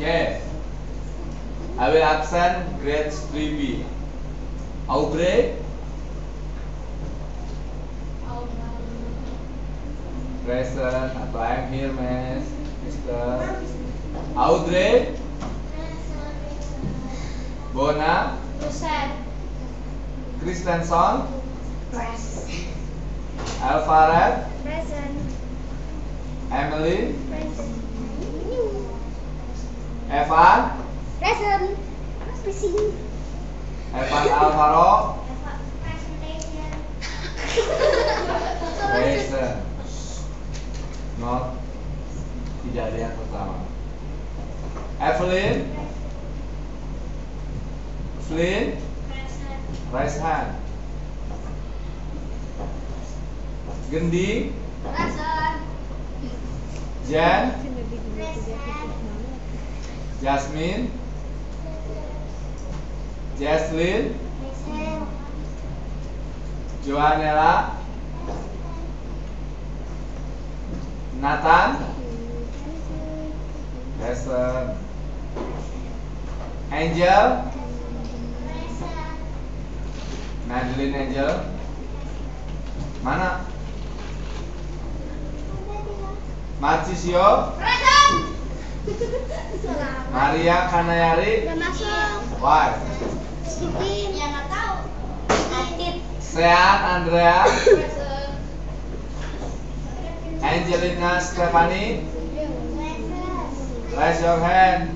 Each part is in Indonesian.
Okay. I will absent grade 3B. Aubrey. Present. Atau I'm here, Miss. Mister. Audrey. Bona. Present. Kristenson. Present. Alvarez. Present. Emily. Present. Evan. Present. Present. Evan Alvaro. Present. Not. Tidak ada yang pertama. Evelyn. Flynn. Present. Raise hand. Gending. Present. Jen. Present. Jasmine. Jaslyn. Present. Joanella. Nathan. Present. Angel. Present. Madeline Angel. Mana? Marcisio. Present. Maria Kanayari. Udah masuk. Why? Skipin. Ya nggak tahu. Adit. Sean Andrea. Present. Angelina Stephanie. Present. Raise your hand.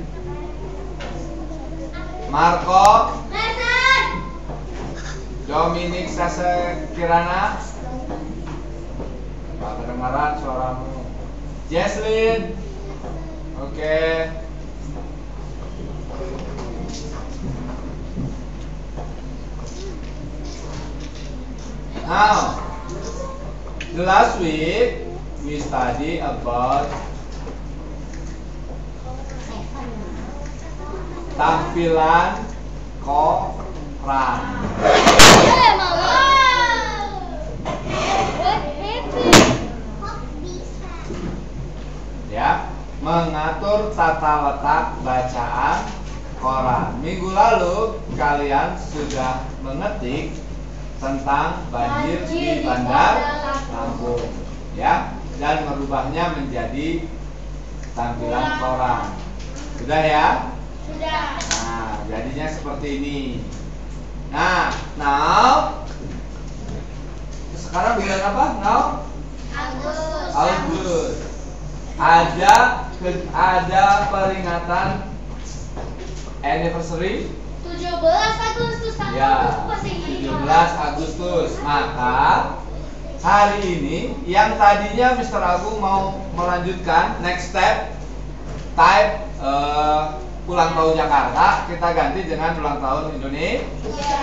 Marco. Present. Dominic Sase Kirana. Gak kedengaran suaramu. Jaslyn. Oke. Now, the last week we study about tampilan koran. Ya, mengatur tata letak bacaan koran. Minggu lalu kalian sudah mengetik tentang banjir di Bandar Lampung, ya, dan merubahnya menjadi tampilan koran. Sudah ya? Sudah. Nah, jadinya seperti ini. Nah, now sekarang bulan apa? Now? Agustus. Agustus. Ada peringatan anniversary 17 Agustus. ya, 17 Agustus. Maka hari ini yang tadinya Mr. Agung mau melanjutkan next step type ulang tahun Jakarta, kita ganti dengan ulang tahun Indonesia.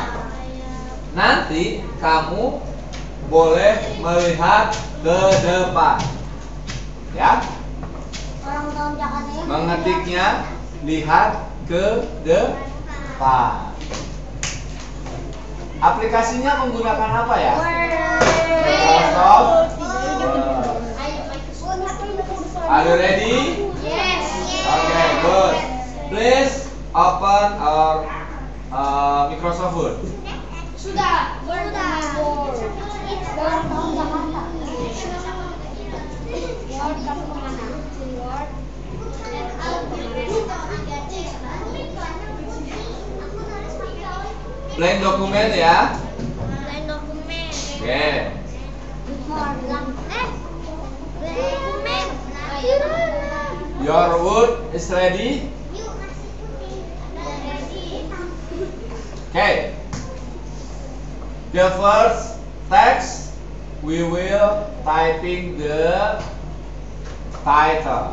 Nanti kamu boleh melihat ke depan, ya. Orang tahun Jakarta ya. Mengetiknya lihat ke depan. Aplikasinya menggunakan apa ya? Microsoft Word. Are you ready? Yes. Okay, good. Please open our Microsoft Word. Sudah. Orang tahun Jakarta. Blank dokumen ya. Lain dokumen. Oke. Dokumen. Your Word is ready. Okay. The first text we will typing the title.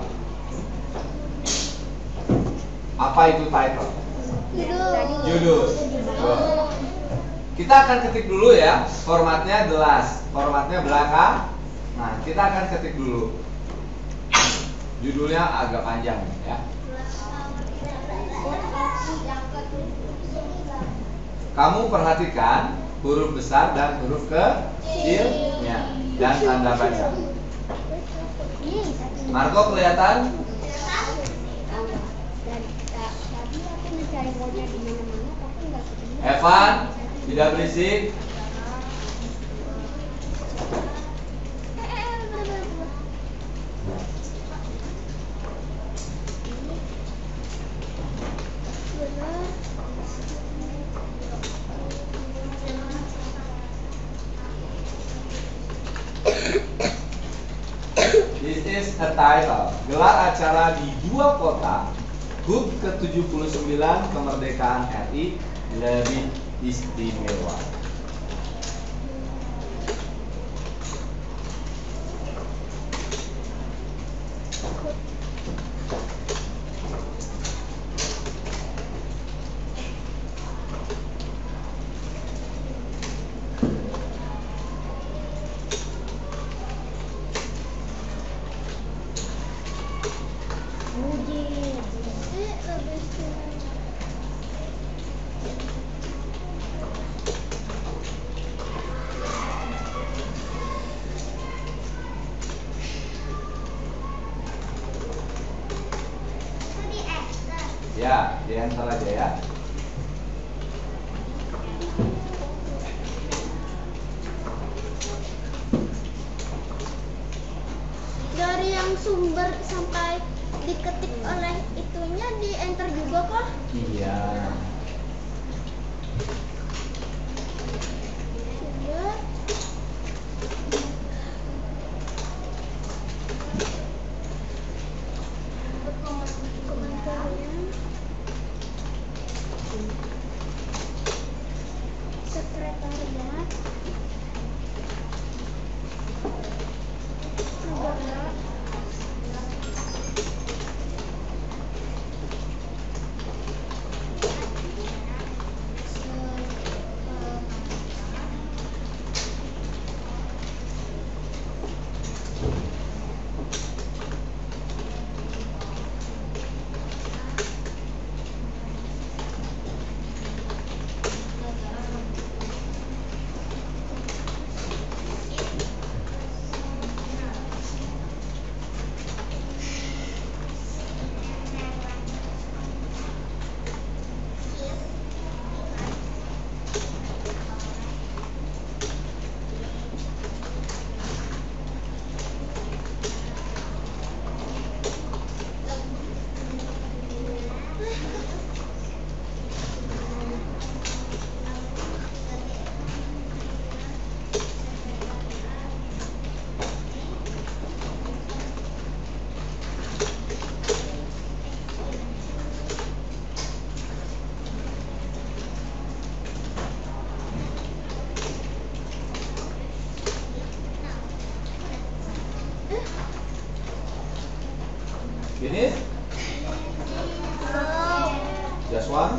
Apa itu title? Judul. Kita akan ketik dulu ya. Formatnya jelas. Formatnya belakang. Nah, kita akan ketik dulu. Judulnya agak panjang ya. Kamu perhatikan huruf besar dan huruf kecilnya dan tanda baca. Marco kelihatan? cari maunya di mana-mana tapi nggak ketemu. Evan, tidak berisik. This is a title. Gelar acara di dua kota, HUT ke-79 kemerdekaan RI lebih istimewa. Ya, di enter aja ya. Dari yang sumber sampai diketik oleh itunya di enter juga kok? Iya. Sumber. Komentarnya. Sekretariat. Negara. Finish? Just one?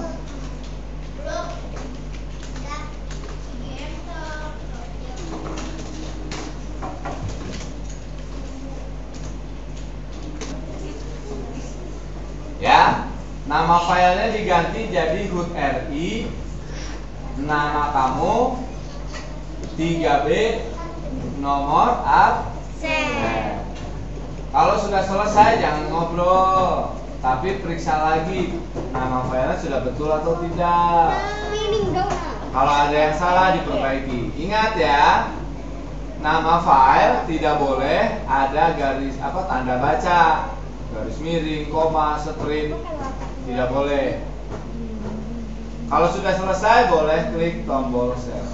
Ya, nama filenya diganti jadi HUT RI, nama kamu 3B, nomor absen. Kalau sudah selesai jangan ngobrol, tapi periksa lagi nama filenya sudah betul atau tidak. Kalau ada yang salah diperbaiki. Ingat ya, nama file tidak boleh ada garis tanda baca, garis miring, koma, strip, tidak boleh. Kalau sudah selesai boleh klik tombol save.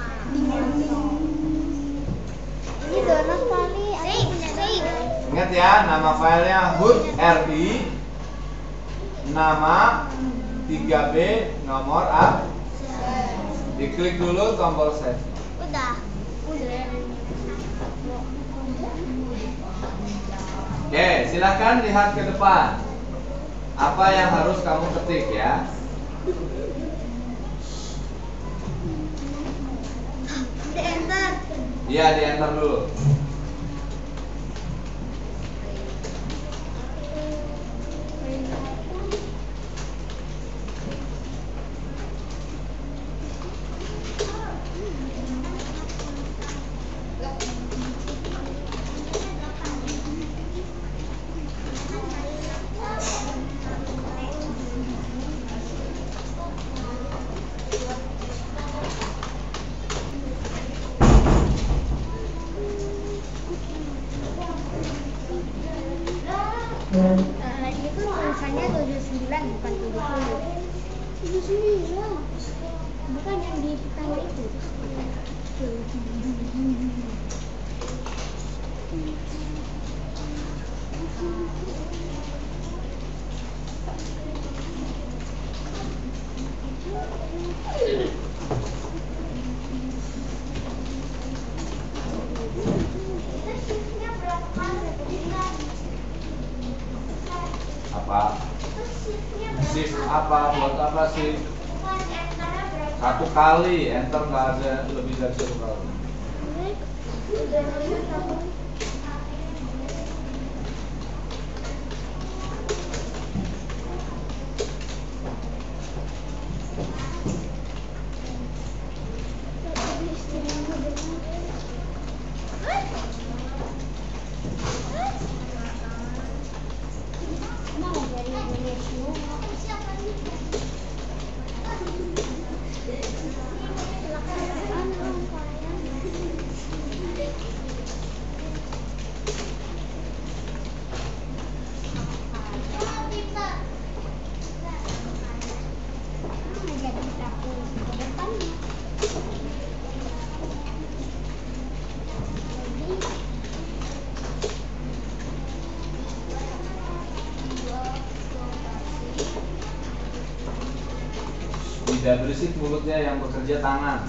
Ini donat kali. Ingat ya, nama filenya HUT RI, nama 3B, nomor absen. Diklik dulu tombol save. Udah. Oke, silakan lihat ke depan. Apa yang harus kamu ketik ya? Di enter. Iya, di enter dulu. Ini kan tulisannya 79 bukan 70. 79 bukan yang di pertama itu. Apa? Shift apa? Buat apa sih? Satu kali, enter nggak ada lebih dari satu kali. Tidak berisik mulutnya, yang bekerja tangan.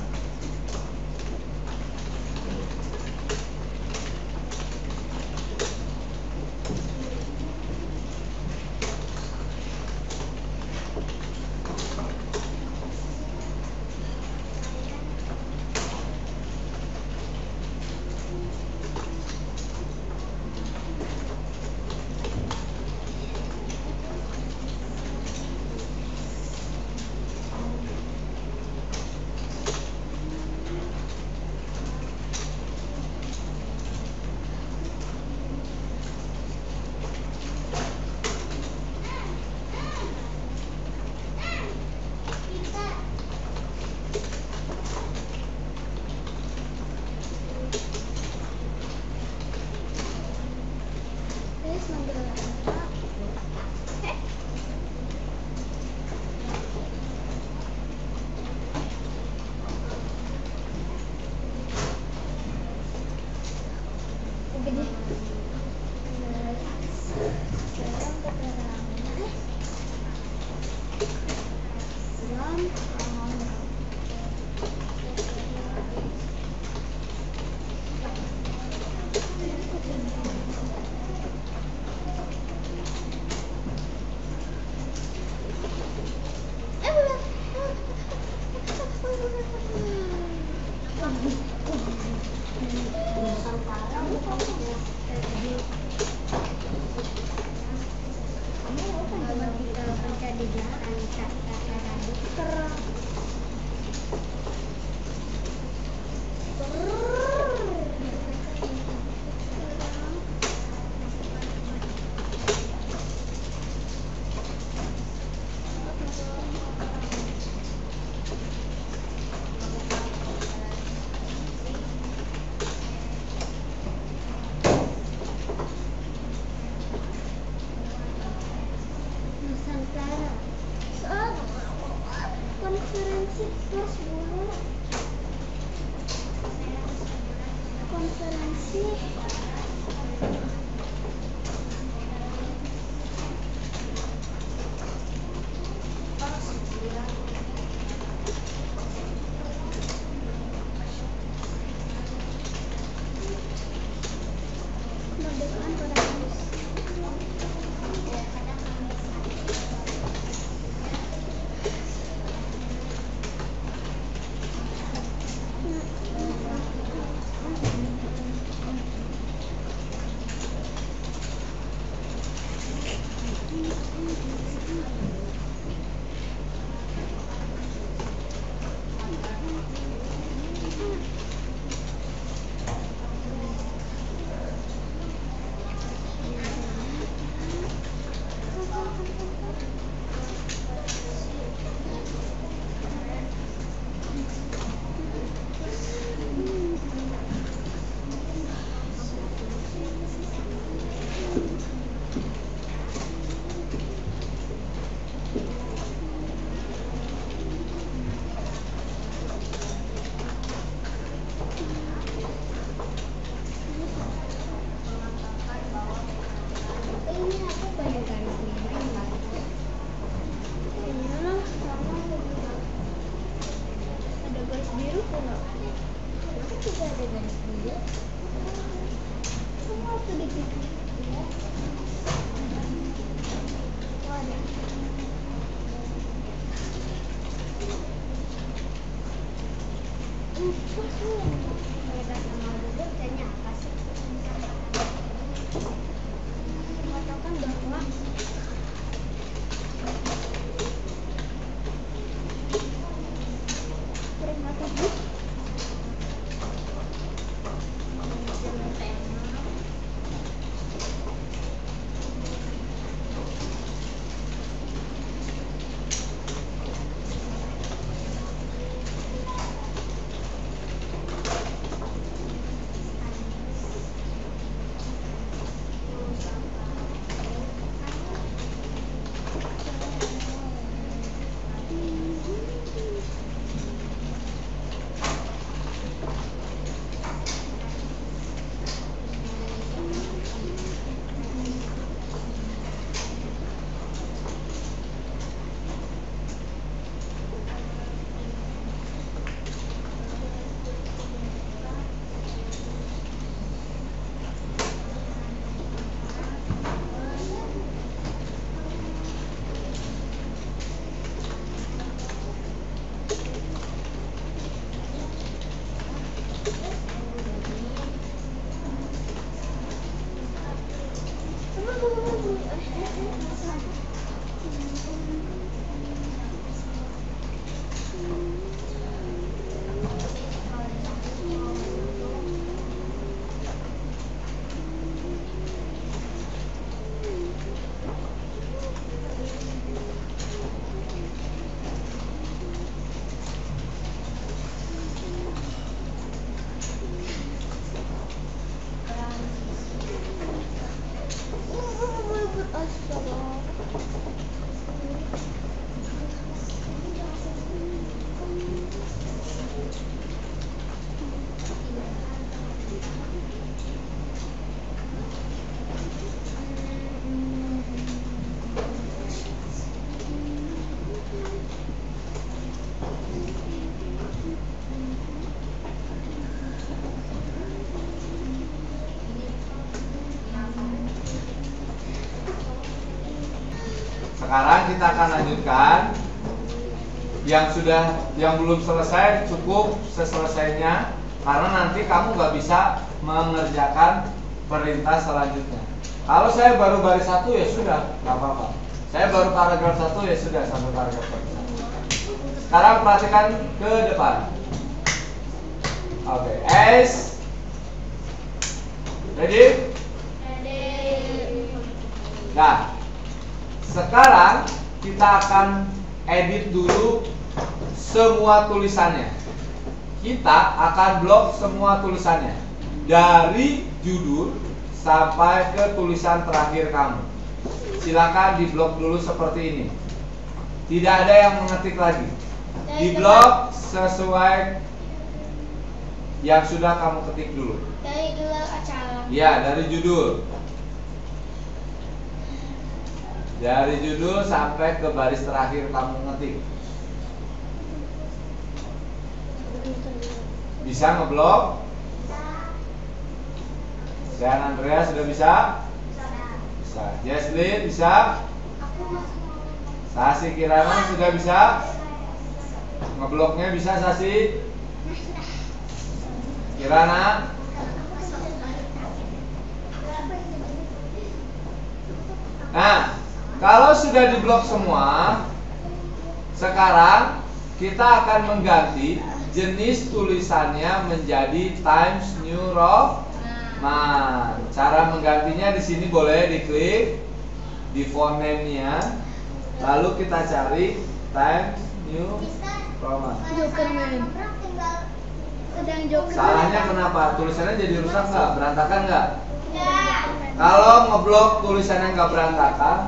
Konferensi pers dulu. Konferensi kemerdekaan pada Kamis. Sekarang kita akan lanjutkan. Yang belum selesai cukup seselesainya, karena nanti kamu nggak bisa mengerjakan perintah selanjutnya. Kalau saya baru baris 1 ya sudah, nggak apa-apa. Saya baru paragraf 1 ya sudah sampai paragraf 1. Sekarang perhatikan ke depan. Oke, S. Ready? Nah, sekarang kita akan edit dulu semua tulisannya. Kita akan blok semua tulisannya dari judul sampai ke tulisan terakhir kamu. Silakan diblok dulu seperti ini. Tidak ada yang mengetik lagi. Diblok sesuai yang sudah kamu ketik dulu. Dari gelar acara. Ya, dari judul. Dari judul sampai ke baris terakhir kamu ngetik. Bisa ngeblok? Dan Andrea sudah bisa? Bisa. Jesslyn bisa? Sasi Kirana sudah bisa? Ngebloknya bisa Sasi? Kirana? Nah, kalau sudah diblok semua, sekarang kita akan mengganti jenis tulisannya menjadi Times New Roman. Cara menggantinya di sini boleh diklik di fonemnya, lalu kita cari Times New Roman. Salahnya kenapa? Tulisannya jadi rusak nggak? Berantakan nggak? Kalau ngeblok tulisannya nggak berantakan,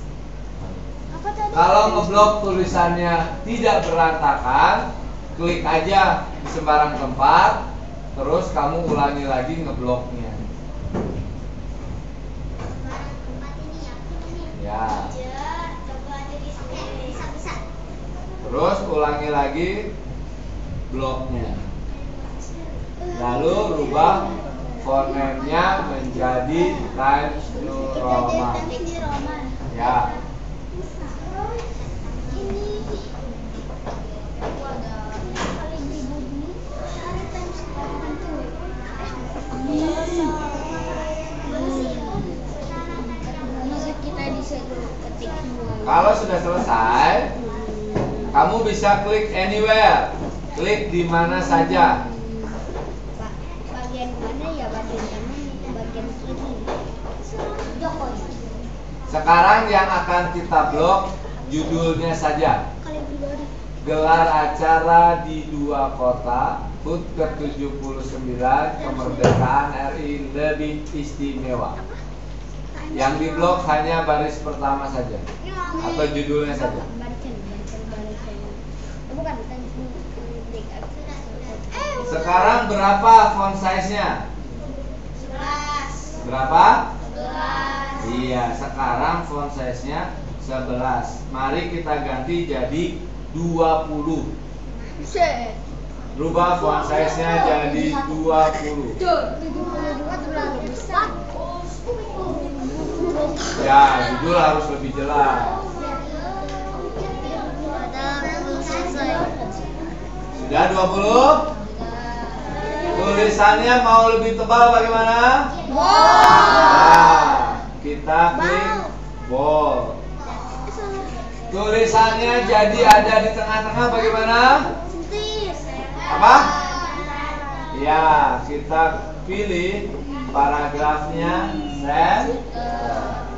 kalau ngeblok tulisannya tidak berantakan, klik aja di sembarang tempat, terus kamu ulangi lagi ngebloknya. Ya. Terus ulangi lagi bloknya. Lalu rubah fonemnya menjadi Times New Roman. Ya. Kalau sudah selesai, kamu bisa klik anywhere, klik di mana saja. Bagian mana ya? Bagian kanan, bagian kiri. Sekarang yang akan kita blok judulnya saja. Gelar acara di 2 kota, HUT ke-79, kemerdekaan RI lebih istimewa. Yang diblok hanya baris pertama saja atau judulnya saja. Sekarang berapa font size-nya? 11. Berapa? 11. Iya, sekarang font size-nya 11. Mari kita ganti jadi 20. Rubah font size-nya jadi 20. 72 terlalu besar. Ya, judul harus lebih jelas. Sudah 20? Tulisannya mau lebih tebal bagaimana? Nah, kita klik bold. Tulisannya jadi ada di tengah-tengah bagaimana? Apa? Ya, kita pilih paragrafnya center.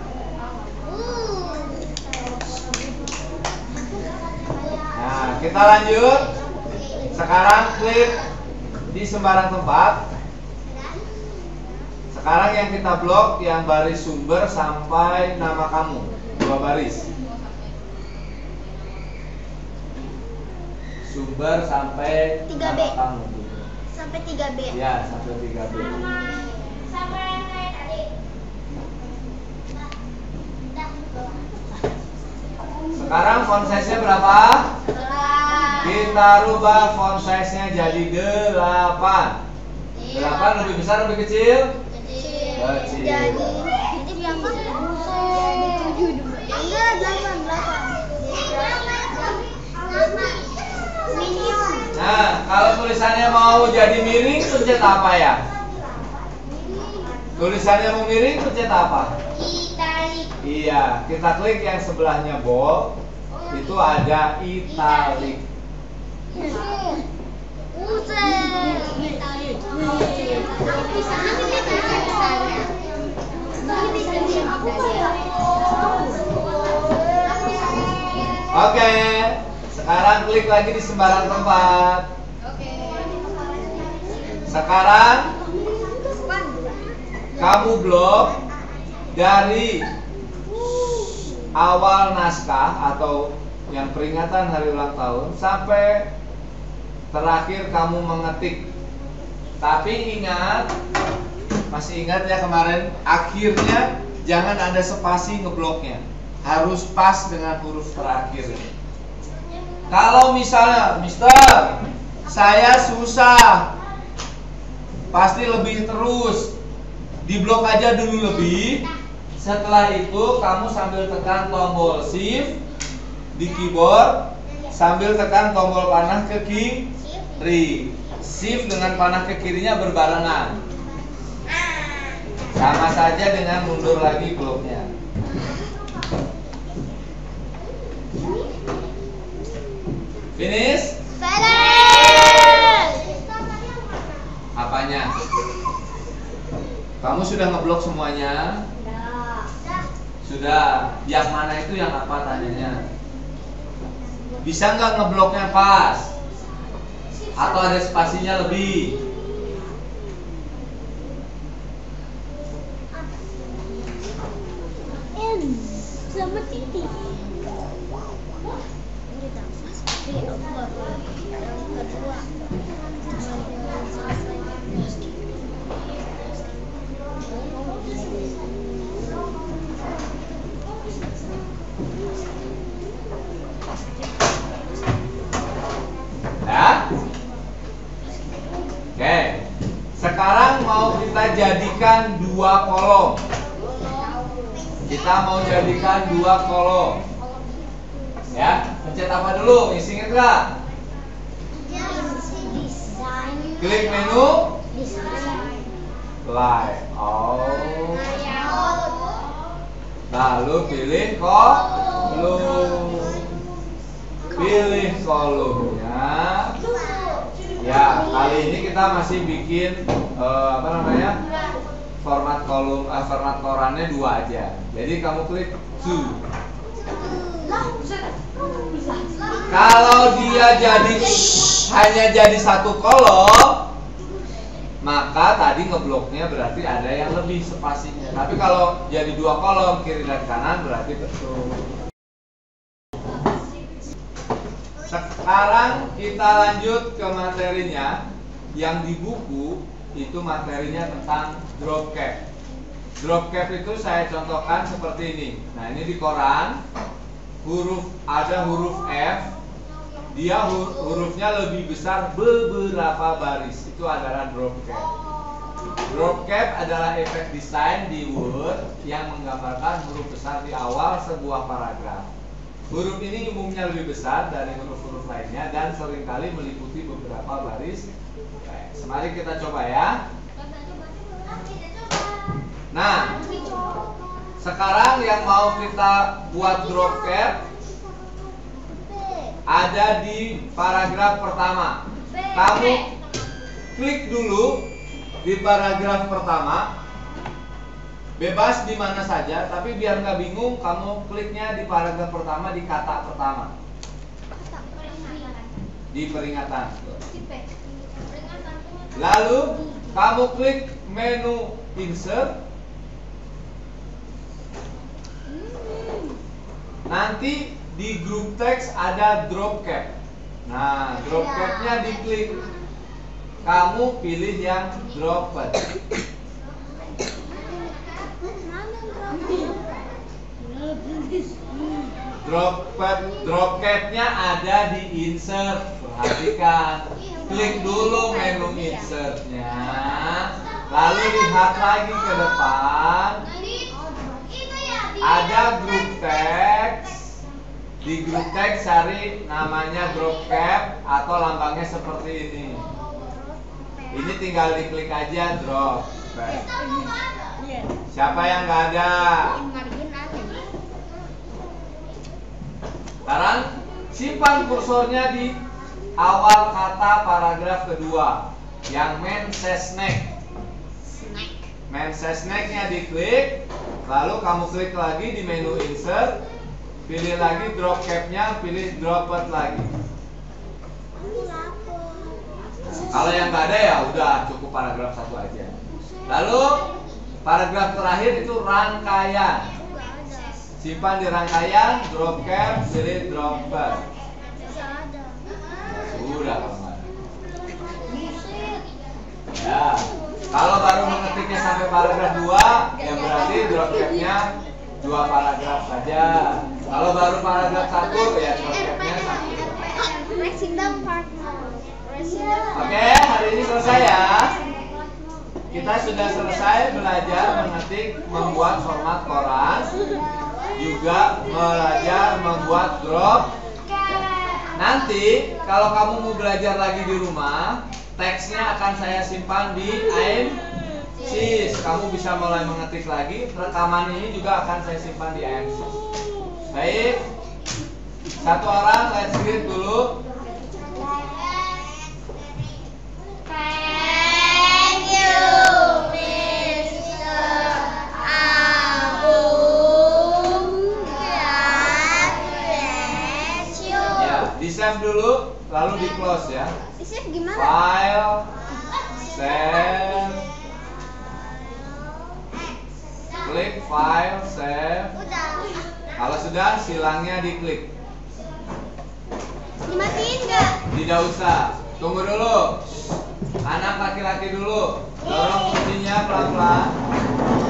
Nah, kita lanjut. Sekarang klik di sembarang tempat. Sekarang yang kita blok yang baris sumber sampai nama kamu, 2 baris. Sumber sampai 3B. nama kamu. Sampai 3B. Ya, sampai 3B. Sekarang font size-nya berapa? Kita rubah font size-nya jadi 8. 8 lebih besar lebih kecil? Kecil. Jadi berapa? Jadi 7 dulu. Enggak, 8. tulisannya mau jadi miring, pencet apa ya? Tulisannya mau miring, pencet apa? Italik. Iya, kita klik yang sebelahnya bold. Itu ada italik. Oke, sekarang klik lagi di sembarang tempat. Sekarang kamu blok dari awal naskah atau yang peringatan hari ulang tahun sampai terakhir kamu mengetik. Tapi ingat, masih ingat ya kemarin, akhirnya jangan ada spasi ngebloknya, harus pas dengan huruf terakhir. Kalau misalnya, Mister, saya susah, pasti lebih terus, diblok aja dulu lebih. Setelah itu kamu sambil tekan tombol shift di keyboard, sambil tekan tombol panah ke kiri. Shift dengan panah ke kirinya berbarengan. Sama saja dengan mundur lagi bloknya. Finish? Apanya? Kamu sudah ngeblok semuanya? Sudah. Yang mana itu yang apa tanyanya? Bisa nggak ngebloknya pas? Atau ada spasinya lebih? N sama titik. Yang kedua. Ya? Oke. Sekarang mau kita jadikan dua kolom. Kita mau jadikan dua kolom. Ya, pencet apa dulu? Isi inget nggak? Klik menu Line. Oh. Lalu pilih kolom. Pilih kolomnya. Ya, kali ini kita masih bikin format kolom, format korannya 2 aja. Jadi kamu klik 2. Kalau dia hanya jadi 1 kolom, maka tadi ngebloknya berarti ada yang lebih spasinya. Tapi kalau jadi 2 kolom kiri dan kanan berarti betul. Sekarang kita lanjut ke materinya. Yang di buku itu materinya tentang drop cap. Drop cap itu saya contohkan seperti ini. Nah, ini di koran ada huruf F. Dia hurufnya lebih besar beberapa baris. Itu adalah drop cap. Drop cap adalah efek desain di Word yang menggambarkan huruf besar di awal sebuah paragraf. Huruf ini umumnya lebih besar dari huruf-huruf lainnya dan seringkali meliputi beberapa baris. Mari kita coba ya. Nah, sekarang yang mau kita buat drop cap ada di paragraf pertama. Kamu klik dulu di paragraf pertama. Bebas di mana saja, tapi biar nggak bingung, kamu kliknya di paragraf pertama di kata pertama. Di peringatan. Lalu kamu klik menu insert. Nanti di grup teks ada drop cap. Nah, drop capnya diklik. Kamu pilih yang dropped. Drop capnya ada di insert. Perhatikan, klik dulu menu insertnya, lalu lihat lagi ke depan. Ada grup teks. Di grup teks cari namanya drop cap atau lambangnya seperti ini. Ini tinggal diklik aja drop paste. Iya. Siapa yang nggak ada? Margin ada. Sekarang simpan kursornya di awal kata paragraf kedua yang main snack. Main snacknya diklik, lalu kamu klik lagi di menu insert, pilih lagi drop cap-nya, pilih droplet lagi. Kalau yang nggak ada ya udah cukup paragraf satu aja. Lalu paragraf terakhir itu rangkaian. Simpan di rangkaian, drop cap, pilih droplet. Sudah kalau nggak ada. Ya. Kalau baru mengetiknya sampai paragraf 2, ya berarti drop cap-nya 2 paragraf saja. Kalau baru paragraf 1, ya drop cap-nya 1. Oke, hari ini selesai ya. Kita sudah selesai belajar mengetik, membuat format koran, juga belajar membuat drop. Nanti kalau kamu mau belajar lagi di rumah, teksnya akan saya simpan di IMSys. Kamu bisa mulai mengetik lagi. Rekaman ini juga akan saya simpan di IMSys. Baik, satu orang let's read dulu. Thank you, Mr. Agung. God bless you. Ya, di save dulu, lalu di close ya. Di-save gimana? File, save, klik file, save. Udah. Kalau sudah, silangnya diklik. Dimatiin nggak? Tidak usah, tunggu dulu. Anak laki-laki dulu, dorong kursinya pelan-pelan.